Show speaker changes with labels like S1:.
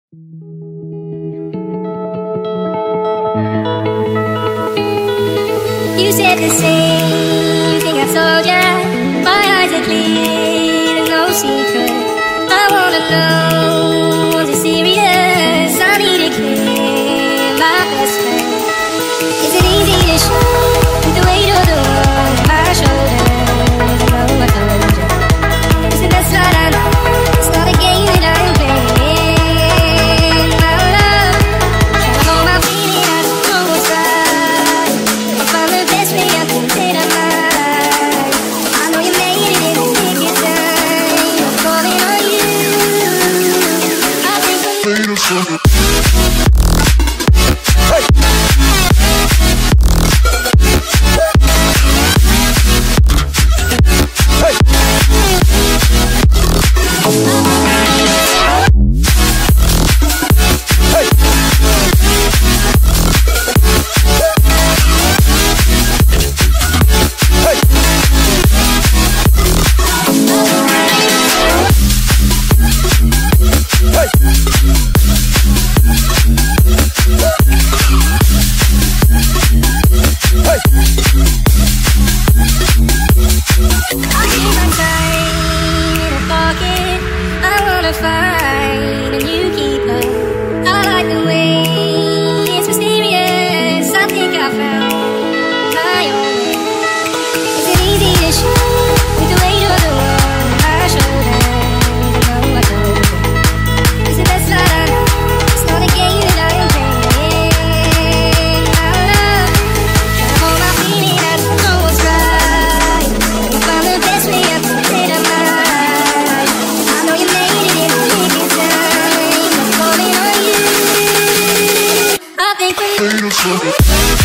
S1: You said the same thing I told ya. My eyes are clear, there's no secret. I wanna know, is it serious? I need to clear my best friend. Is it easy to show the weight of the world on my shoulders? No, I told ya. It's the best that I know. It's not a game that I'm playing. My love, trying to hold my feeling, I don't know what's right. If I'm the best way I can say that mine. I know you made it in the nick of time. I'm calling on you. I think I'm made of something. Fine, and you keep her. I like the way it's mysterious. I think I found my own way. Is it easy to show with the weight of the world on my shoulders? No, I told you. It's the best that I know. It's not a game that I'm playing. My love, trying to hold my feeling, I don't know what's right. If I'm the best way I can say that mine. I know you made it in the nick of time. I'm calling on you. I think we're made of something.